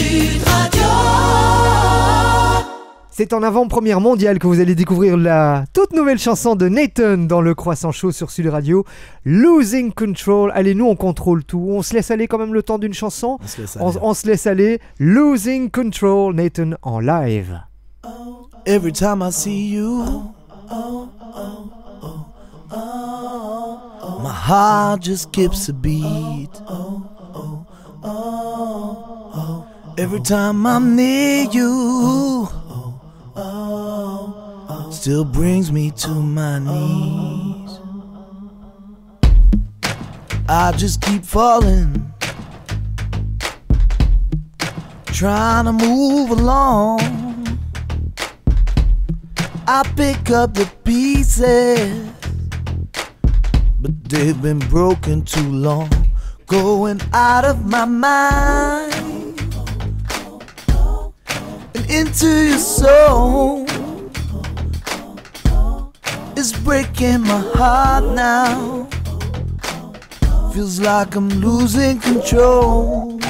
Sud Radio. C'est en avant-première mondiale que vous allez découvrir la toute nouvelle chanson de Nathan dans le Croissant Chaud sur Sud Radio, Losing Control. Allez, nous on contrôle tout. On se laisse aller quand même le temps d'une chanson. On se laisse aller. Losing Control, Nathan en live. Every time I see you, my heart just skips a beat. Every time I'm near you, still brings me to my knees. I just keep falling, trying to move along. I pick up the pieces, but they've been broken too long. Going out of my mind and into your soul. It's breaking my heart now. Feels like I'm losing control.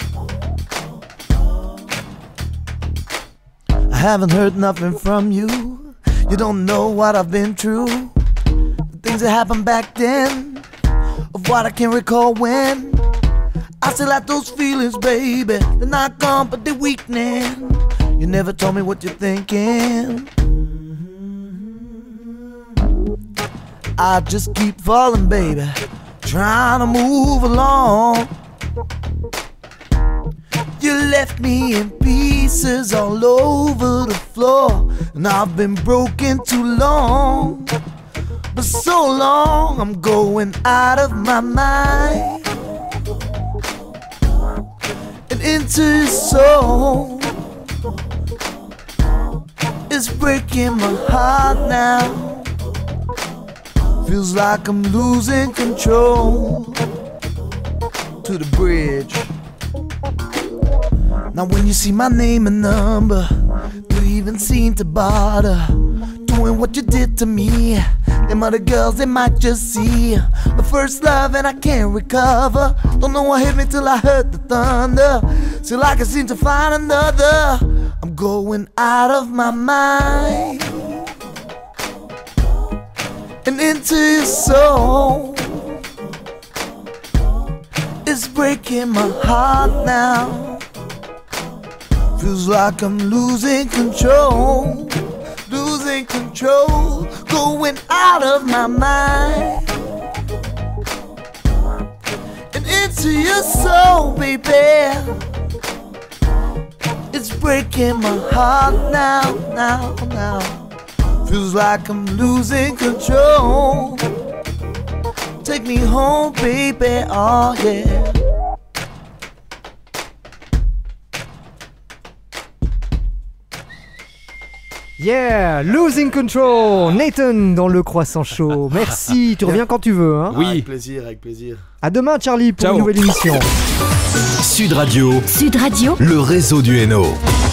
I haven't heard nothing from you. You don't know what I've been through. The things that happened back then, of what I can recall when. I still have those feelings, baby. They're not gone, but they're weakening. You never told me what you're thinking. I just keep falling, baby, trying to move along. You left me in pieces all over the floor, and I've been broken too long. But so long, I'm going out of my mind and into your soul. It's breaking my heart now. Feels like I'm losing control. To the bridge. Now when you see my name and number, you even seem to bother. Doing what you did to me. Them other girls, they might just see the first love and I can't recover. Don't know what hit me till I heard the thunder. Still I can seem to find another. I'm going out of my mind and into your soul. It's breaking my heart now. Feels like I'm losing control. Losing control. Going out of my mind and into your soul, baby. It's breaking my heart now, now. Feels like I'm losing control. Take me home, baby, oh yeah. Yeah, Losing Control, Nathan dans le Croissant Chaud. Merci, tu reviens quand tu veux. Hein. Oui. Avec plaisir, avec plaisir. À demain, Charlie, pour Ciao. une nouvelle émission. Sud Radio, Sud Radio, le réseau du Hainaut.